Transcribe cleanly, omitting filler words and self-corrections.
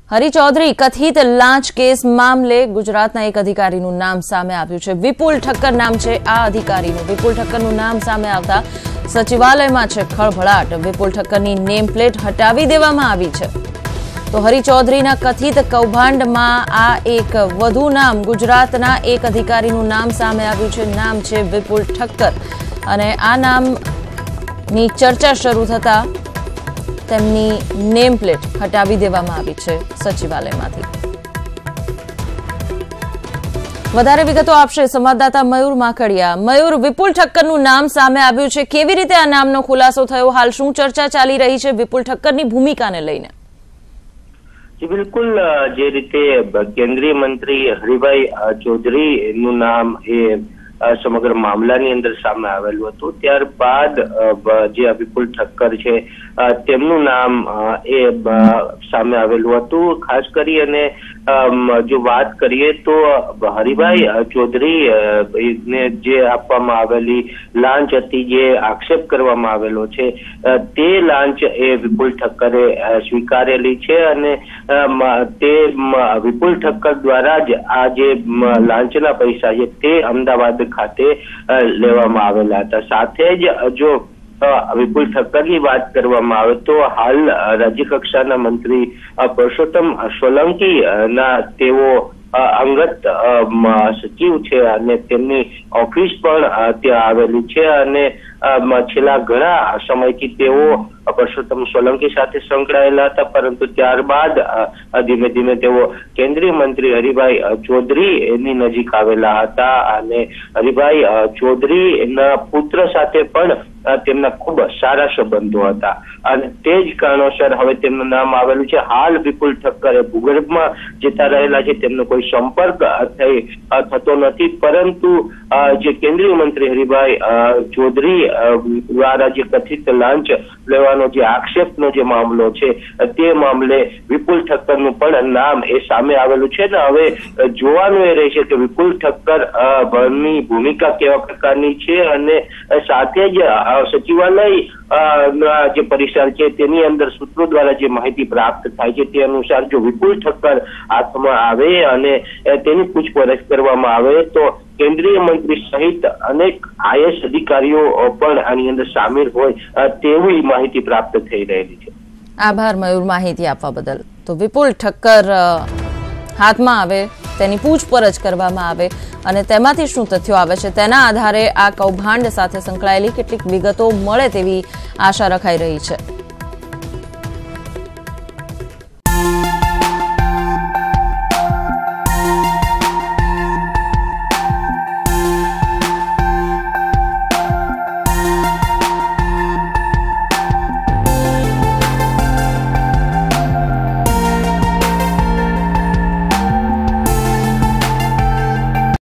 હરી ચૌધરી કથિત લાંચ કેસ મામલે ગુજરાતના એક અધિકારીનું નામ સામે આવ્યું છે। વિપુલ ઠક્કર નામ છે આ અધિકારીનું। વિપુલ ઠક્કરનું નામ સામે આવતા સચિવાલયમાં છે ખળભળાટ। વિપુલ ઠક્કરની નેમ પ્લેટ હટાવી દેવામાં આવી છે। તો હરી ચૌધરીના કથિત કૌભાંડમાં આ એક વધુ નામ ગુજરાતના એક અધિકારીનું નામ સામે આવ્યું છે। નામ છે વિપુલ ઠક્કર અને આ નામની ચર્ચા શરૂ થતા તેમની નેમ પ્લેટ હટાવી દેવામાં આવી છે સચિવાલયમાંથી। વધારે વિગતો આપશે સંવાદદાતા મયુર માકડિયા। મયુર, વિપુલ ઠક્કરનું નામ સામે આવ્યું છે, કેવી રીતે આ નામનો ખુલાસો થયો? હાલ શું ચર્ચા ચાલી રહી છે વિપુલ ઠક્કરની ભૂમિકાને લઈને? જી બિલકુલ, જે રીતે કેન્દ્રીય મંત્રી હરિભાઈ ચૌધરીનું નામ એ સમગ્ર મામલાની અંદર સામે આવેલું હતું, ત્યારબાદ જે વિપુલ ઠક્કર છે તેમનું નામ એ સામે આવેલું હતું। ખાસ કરી અને જો વાત કરીએ તો હરિભાઈ ચૌધરી ને જે આપવામાં આવેલી લાંચ હતી, જે આક્ષેપ કરવામાં આવેલો છે, તે લાંચ એ વિપુલ ઠક્કરે સ્વીકારેલી છે અને તે વિપુલ ઠક્કર દ્વારા જ આ જે લાંચના પૈસા છે તે અમદાવાદ ખાતે લેવામાં આવેલા હતા। સાથે જ જો વિપુલ ઠક્કરની વાત કરવામાં આવે તો હાલ રાજ્ય કક્ષાના મંત્રી પરસોત્તમ સોલંકી ના તેઓ અંગત સચિવ છે અને તેમની ઓફિસ પણ ત્યાં આવેલી છે અને છેલ્લા ઘણા સમયથી તેઓ પરસોત્તમ સોલંકી સાથે સંકળાયેલા હતા, પરંતુ ત્યારબાદ ધીમે ધીમે તેઓ કેન્દ્રીય મંત્રી હરિભાઈ ચૌધરી એની નજીક આવેલા હતા અને હરિભાઈ ચૌધરી એના પુત્ર સાથે પણ તેમના ખૂબ સારા સંબંધો હતા અને તે જ કારણોસર હવે તેમનું નામ આવેલું છે। હાલ વિપુલ ઠક્કર ભૂગર્ભમાં જતા રહેલા છે, તેમનો કોઈ સંપર્ક થતો નથી, પરંતુ જે કેન્દ્રીય મંત્રી હરિભાઈ ચૌધરી દ્વારા જે કથિત લાંચ લેવાનો જે આક્ષેપનો જે મામલો છે તે મામલે વિપુલ ઠક્કરનું પણ નામ એ સામે આવેલું છે ને હવે જોવાનું એ રહેશે કે વિપુલ ઠક્કર ની ભૂમિકા કેવા પ્રકારની છે અને સાથે જ સચિવાલય જે પરિસર છે તેની અંદર સૂત્રો દ્વારા જે માહિતી પ્રાપ્ત થાય છે તે અનુસાર જો વિપુલ ઠક્કર હાથમાં આવે અને તેની પૂછપરછ કરવામાં આવે તો કેન્દ્રીય મંત્રી સહિત અનેક આઈએએસ અધિકારીઓ પણ આની અંદર સામેલ હોય તેવી માહિતી પ્રાપ્ત થઈ રહેલી છે। આભાર મયુર માહિતી આપવા બદલ। તો વિપુલ ઠક્કર હાથમાં આવે, તેની પૂછપરછ કરવામાં આવે અને તેમાંથી શું તથ્યો આવે છે તેના આધારે આ કૌભાંડ સાથે સંકળાયેલી કેટલીક વિગતો મળે તેવી આશા રખાઈ રહી છે।